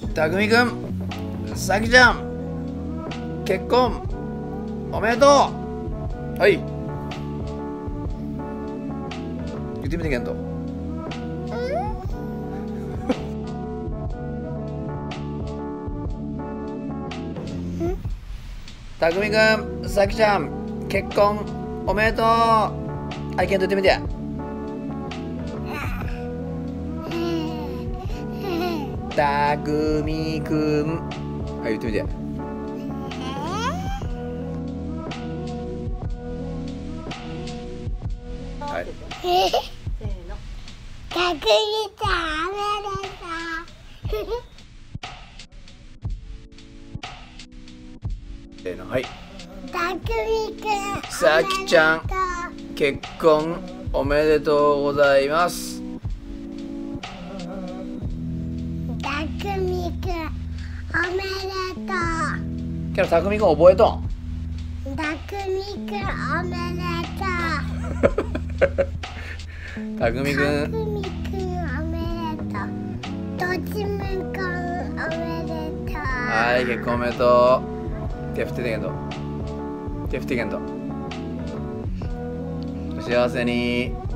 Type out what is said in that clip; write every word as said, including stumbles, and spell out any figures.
たくみくん、さきちゃん、結婚おめでとう。はい。言ってみてけんと。たくみくん、さきちゃん、結婚おめでとう。はい、けんと言ってみて。たくみくん、はい、言ってみて。はい。 せーの。たくみちゃん、おめでとう。 せーの、はい。 たくみくん、 さきちゃん、結婚おめでとうございます。 たくみくん、おめでとう。 けどたくみくん覚えとん。 たくみくん、おめでとう。 たくみくん。 たくみくん、おめでとう。とちむくん、おめでとう。 はい、結婚おめでとう。手振っててけんと。手振ってけんと。お幸せに。